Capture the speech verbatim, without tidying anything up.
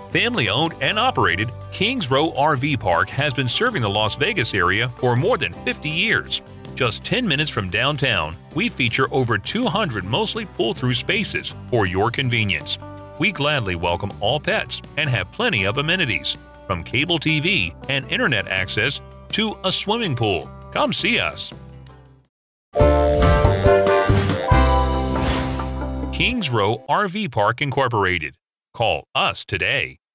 Family-owned and operated, Kings Row R V Park has been serving the Las Vegas area for more than fifty years. Just ten minutes from downtown, we feature over two hundred mostly pull-through spaces for your convenience. We gladly welcome all pets and have plenty of amenities, from cable T V and internet access to a swimming pool. Come see us. Kings Row R V Park Incorporated. Call us today.